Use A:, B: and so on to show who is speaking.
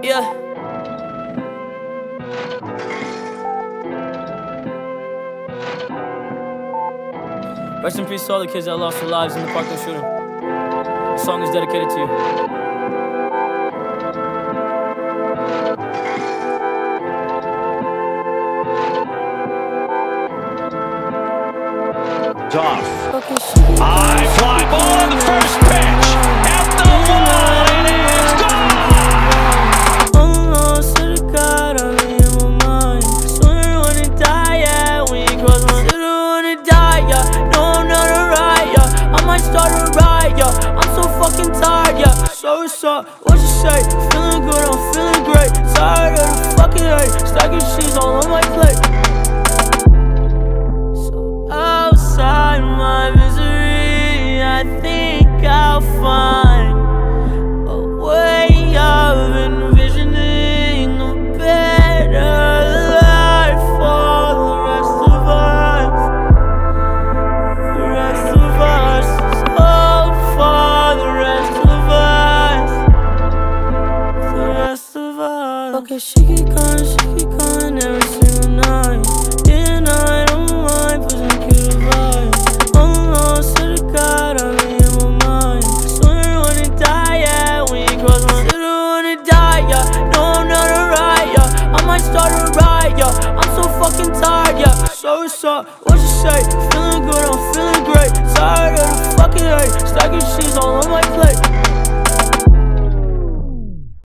A: Yeah. Rest in peace to all the kids that lost their lives in the Parkland shooting. The song is dedicated to you.
B: Off. High fly ball on the first pitch. At the wall, and it's gone!
A: Almost to the God, I'm in my mind. Swear I wanna die, yeah. When you cross my city, I wanna die, yeah. No, I'm not a riot, yeah. I might start a riot, yeah. I'm so fucking tired, yeah. So what's up? What you say? Feeling good, I'm feeling great. Tired of the fucking hate. Stacking cheese all on my plate. Outside my misery, I think I'll find a way of envisioning a better life for the rest of us. The rest of us. Oh, for the rest of us. The rest of us. Okay, she keep calling every single night. Yeah, and I don't mind pushing cute vibes. Almost to the God, I'm in my mind. Swear I wanna die, yeah. When you cross my city, I wanna die, yeah. No, I'm not a riot, yeah. I might start a riot, yeah. I'm so fucking tired, yeah. So what's up? What you say? Feeling good, I'm feeling great. Tired of the fucking hate. Stacking cheese all on my plate.